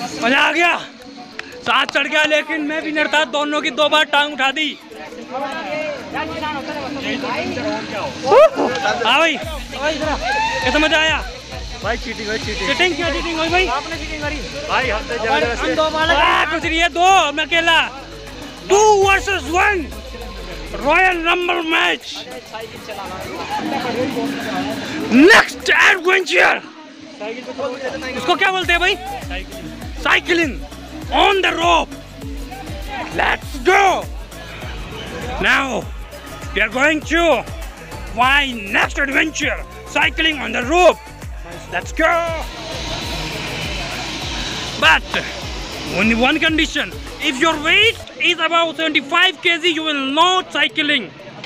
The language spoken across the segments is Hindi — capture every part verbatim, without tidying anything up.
मजा आ गया, साथ चढ़ गया, लेकिन मैं विनर था, दोनों की दो बार टांग उठा दी। हाँ भाई, कैसा मजा आया भाई? चीटिंग भाई, चीटिंग चीटिंग क्या चीटिंग हुई भाई? आपने चीटिंग करी भाई, हमसे हम जबरदस्ती। दो बार कुछ नहीं है, दो मैं अकेला। Two versus one royal rumble match, next adventure. इसको क्या बोलते हैं भाई? Cycling on the rope. Let's go now, we are going to find next adventure, cycling on the rope. Let's go, but only one condition: if your weight is about seventy-five kilograms, you will not cycling.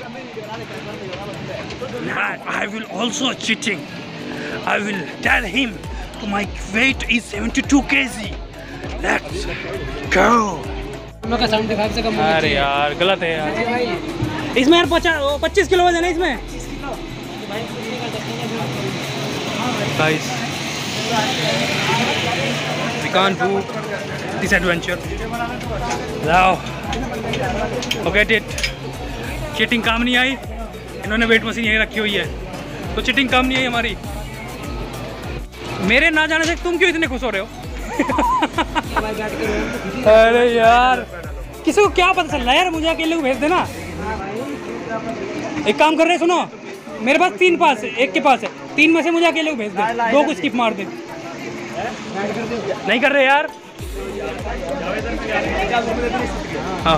Now, I will also cheating. I will tell him to my weight is seventy-two kilograms. Let's go. Seventy five से कम होना अरे चाहिए। यार गलत है यार, भाई इसमें यार पचास पच्चीस किलो वजन है इसमें। Guys, we can't do this adventure. Now, forget it. Cheating काम नहीं आई, इन्होंने वेट मशीन यहीं रखी हुई है, तो चीटिंग काम नहीं आई हमारी। मेरे ना जाने से तुम क्यों इतने खुश हो रहे हो? अरे यार, किसी को क्या पता चल रहा है यार, मुझे अकेले को भेज देना। एक काम कर रहे हैं, सुनो, मेरे पास तीन पास है, एक के पास है, तीन में से मुझे अकेले को भेज दे, दो को स्किप मार दे। नहीं कर रहे यार। हाँ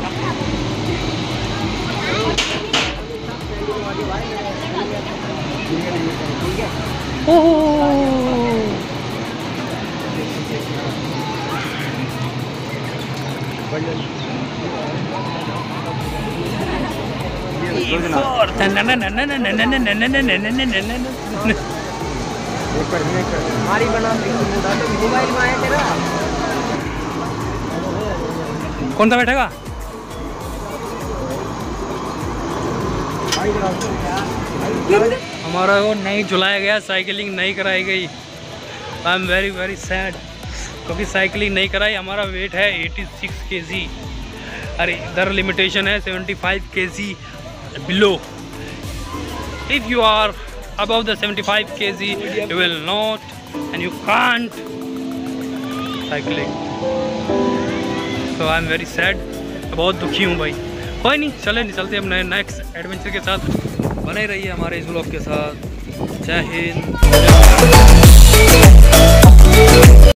कौन सा बैठेगा? हमारा वो नहीं झुलाया गया, साइकिलिंग नहीं कराई गई। I am very very sad, क्योंकि साइकिलिंग नहीं कराई। हमारा वेट है छियासी केजी, अरे इधर लिमिटेशन है पचहत्तर KG below. If you are above the seventy-five kilograms, you will not and you can't cycling. So I am very sad, बहुत दुखी हूँ भाई। कोई नहीं, चले नहीं चलते अब नए नेक्स्ट एडवेंचर के साथ। बने रहिए हमारे इस ब्लॉग के साथ। जय हिंद।